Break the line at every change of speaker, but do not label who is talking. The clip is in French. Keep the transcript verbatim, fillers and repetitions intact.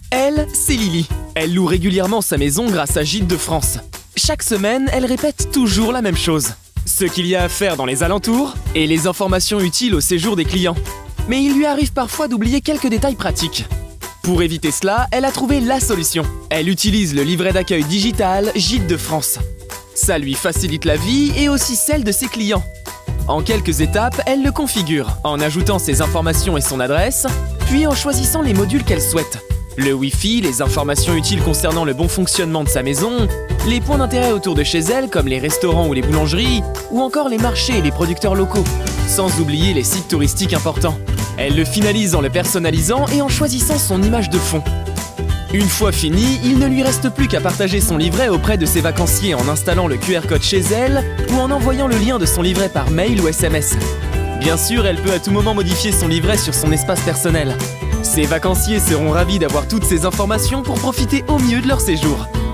Elle, c'est Lily. Elle loue régulièrement sa maison grâce à Gîtes de France. Chaque semaine, elle répète toujours la même chose. Ce qu'il y a à faire dans les alentours et les informations utiles au séjour des clients. Mais il lui arrive parfois d'oublier quelques détails pratiques. Pour éviter cela, elle a trouvé la solution. Elle utilise le livret d'accueil digital Gîtes de France. Ça lui facilite la vie et aussi celle de ses clients. En quelques étapes, elle le configure en ajoutant ses informations et son adresse, puis en choisissant les modules qu'elle souhaite. Le Wi-Fi, les informations utiles concernant le bon fonctionnement de sa maison, les points d'intérêt autour de chez elle comme les restaurants ou les boulangeries, ou encore les marchés et les producteurs locaux, sans oublier les sites touristiques importants. Elle le finalise en le personnalisant et en choisissant son image de fond. Une fois fini, il ne lui reste plus qu'à partager son livret auprès de ses vacanciers en installant le Q R code chez elle ou en envoyant le lien de son livret par mail ou S M S. Bien sûr, elle peut à tout moment modifier son livret sur son espace personnel. Ses vacanciers seront ravis d'avoir toutes ces informations pour profiter au mieux de leur séjour.